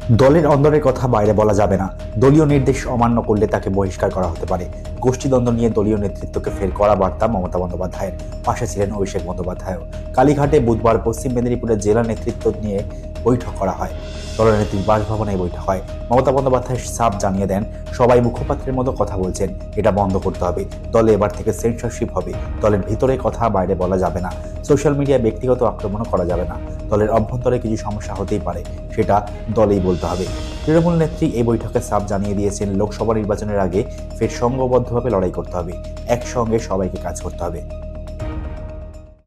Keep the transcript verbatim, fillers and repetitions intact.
দলের অন্দরের কথা বাইরে বলা যাবে না। দলীয় নির্দেশ অমান্য করলে তাকে বহিষ্কার করা হতে পারে। গোষ্ঠীদ্বন্দ্ব নিয়ে দলীয় নেতৃত্বকে ফের কড়া বার্তা মমতা বন্দ্যোপাধ্যায়ের। পাশে ছিলেন অভিষেক বন্দ্যোপাধ্যায়ও। কালীঘাটে বুধবার পশ্চিম মেদিনীপুরের জেলা নেতৃত্ব নিয়ে বৈঠক করা হয়। দলনেত্রীর বাসভবনে এই বৈঠক হয়। মমতা বন্দ্যোপাধ্যায় সাফ জানিয়ে দেন, সবাই মুখপাত্রের মতো কথা বলছেন, এটা বন্ধ করতে হবে। দলে এবার থেকে সেন্সরশিপ হবে। দলের ভিতরে কথা বাইরে বলা যাবে না। সোশ্যাল মিডিয়ায় ব্যক্তিগত আক্রমণও করা যাবে না। দলের অভ্যন্তরে কিছু সমস্যা হতেই পারে, সেটা দলেই বলতে হবে। তৃণমূল নেত্রী এই বৈঠকে সাফ জানিয়ে দিয়েছেন, লোকসভা নির্বাচনের আগে ফের সংঘবদ্ধভাবে লড়াই করতে হবে। একসঙ্গে সবাইকে কাজ করতে হবে।